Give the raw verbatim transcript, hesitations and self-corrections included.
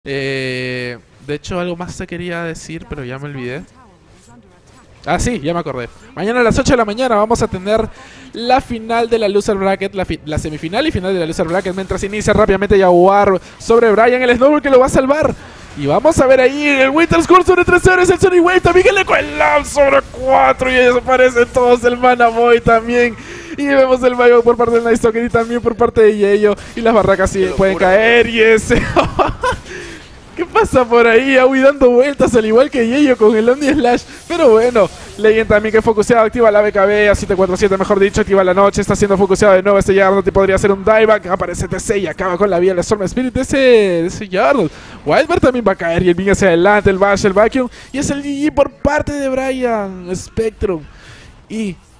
Eh, de hecho, algo más te quería decir, pero ya me olvidé. Ah, sí, ya me acordé. Mañana a las ocho de la mañana vamos a tener la final de la Loser Bracket, la, la semifinal y final de la Loser Bracket. Mientras inicia rápidamente Jaguar sobre Brian, el Snowball que lo va a salvar. Y vamos a ver ahí el Winter Score sobre tres cero, es el Sonic Wave también que le cuela sobre cuatro y ellos aparecen todos, el Mana Boy también. Y vemos el Mayo por parte del Night Stalker y también por parte de Yeyo. Y las barracas sí pueden caer y ese... ¿Qué pasa por ahí? Aui dando vueltas al igual que Yeyo con el Omni Slash. Pero bueno, Legend también que focuseado, activa la B K B a siete cuatro siete, mejor dicho, activa la noche, está siendo focuseado de nuevo este Yarnold y podría ser un dieback. Aparece T C y acaba con la vía del Storm Spirit de ese, de ese Yarnold. Wildbird también va a caer y el Bing hacia adelante, el Bash, el Vacuum. Y es el G G por parte de Brian Spectrum. Y